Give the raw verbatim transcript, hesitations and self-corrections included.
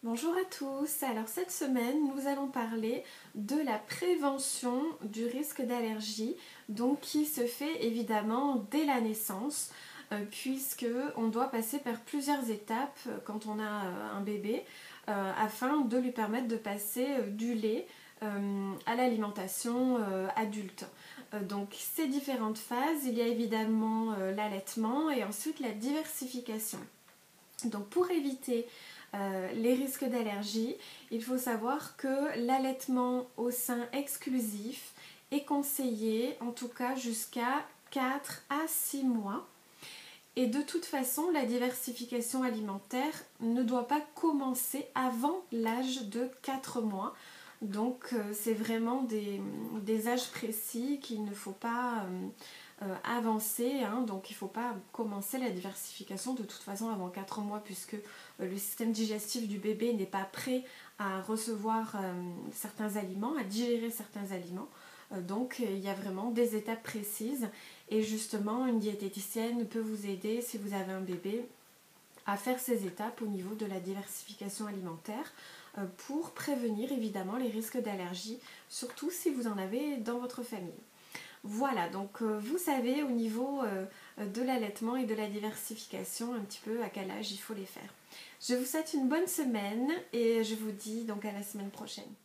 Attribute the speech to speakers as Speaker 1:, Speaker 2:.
Speaker 1: Bonjour à tous, alors cette semaine nous allons parler de la prévention du risque d'allergie, donc qui se fait évidemment dès la naissance, euh, puisque on doit passer par plusieurs étapes quand on a euh, un bébé, euh, afin de lui permettre de passer euh, du lait euh, à l'alimentation euh, adulte. Euh, donc ces différentes phases, il y a évidemment euh, l'allaitement et ensuite la diversification. Donc pour éviter euh, les risques d'allergie, il faut savoir que l'allaitement au sein exclusif est conseillé en tout cas jusqu'à quatre à six mois. Et de toute façon, la diversification alimentaire ne doit pas commencer avant l'âge de quatre mois. Donc euh, c'est vraiment des, des âges précis qu'il ne faut pas euh, euh, avancer, hein. Donc il ne faut pas commencer la diversification de toute façon avant quatre mois, puisque euh, le système digestif du bébé n'est pas prêt à recevoir euh, certains aliments, à digérer certains aliments. Euh, donc il y a vraiment des étapes précises, et justement une diététicienne peut vous aider si vous avez un bébé à faire ces étapes au niveau de la diversification alimentaire euh, pour prévenir évidemment les risques d'allergie, surtout si vous en avez dans votre famille. Voilà, donc euh, vous savez au niveau euh, de l'allaitement et de la diversification un petit peu à quel âge il faut les faire. Je vous souhaite une bonne semaine et je vous dis donc à la semaine prochaine.